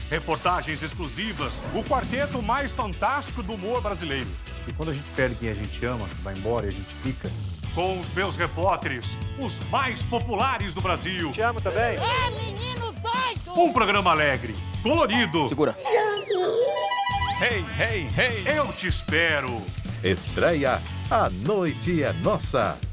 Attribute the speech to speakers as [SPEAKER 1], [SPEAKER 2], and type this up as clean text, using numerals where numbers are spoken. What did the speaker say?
[SPEAKER 1] reportagens exclusivas, o quarteto mais fantástico do humor brasileiro.
[SPEAKER 2] E quando a gente perde quem a gente ama, vai embora e a gente fica...
[SPEAKER 1] Com os meus repórteres, os mais populares do Brasil.
[SPEAKER 3] Te amo também.
[SPEAKER 4] É, menino doido!
[SPEAKER 1] Um programa alegre, colorido.
[SPEAKER 5] Segura.
[SPEAKER 1] Hey, hey, hey. Eu te espero.
[SPEAKER 6] Estreia A Noite é Nossa.